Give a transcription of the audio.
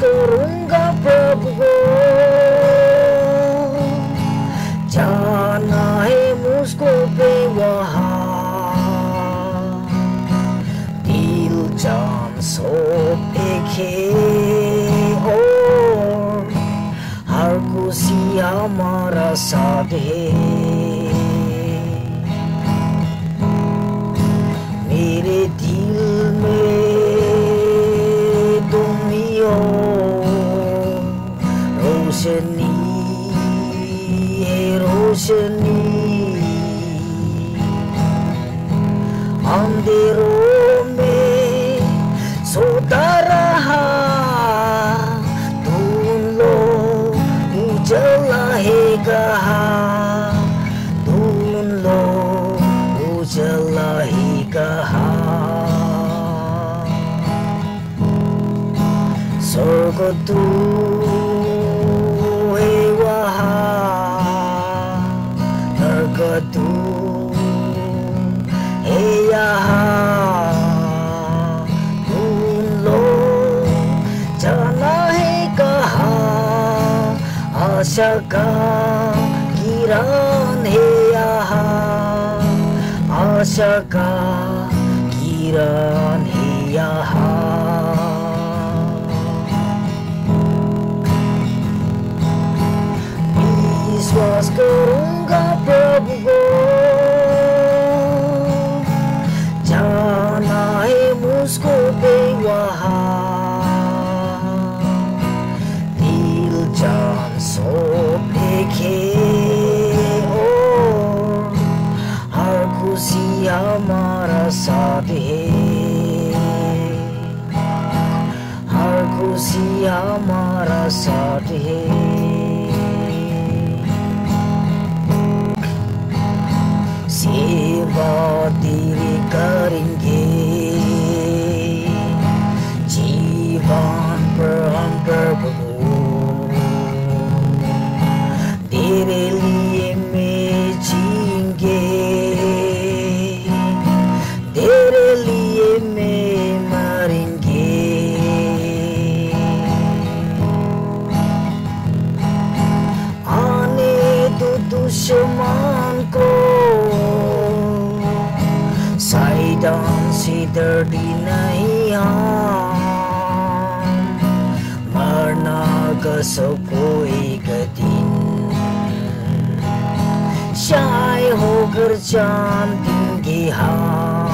करूंगा प्रभु को, जाना है मुझको बेवहाँ, दिल जान सब एक है और हर खुशी हमारा साथ है। मेरे दिल में तुम ही हो, रोशनी है रोशनी, अंधेरों में सोता रहा, ढूंढ लो उजाला है कहाँ, ढूंढ लो उजाला है कहाँ। स्वर्ग तू है वहाँ, नरक तू है यहाँ, ढूंढ लो जाना है कहाँ, आशा का किरण है यहाँ, आशा का किरण है यहाँ। विश्वास करूंगा प्रभु को, जाना है मुझको बेवहाँ, दिल जान सब एक है और हर खुशी हमारा साथ है, हर खुशी हमारा साथ है। सेवा तेरी करेंगे जीवन पर हम प्रभु, तेरे लिए मैं जीएंगे, तेरे लिए मैं मरेंगे। आने दो दुश्मन को, शैतान से डरती नहीं हम, मरना का सबको एक दिन, शाय होकर जान देंगे हम।